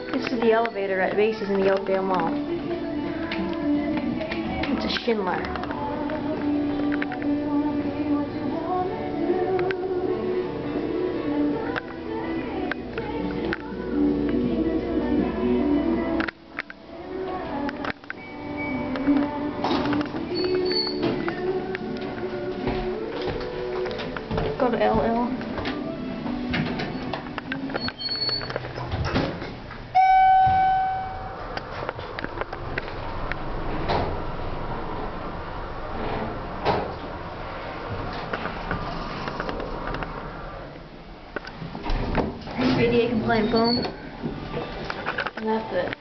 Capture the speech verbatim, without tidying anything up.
This is the elevator at Macy's in the Oakdale Mall. It's a Schindler. Go to L L. radiator complaint boom, and that's it.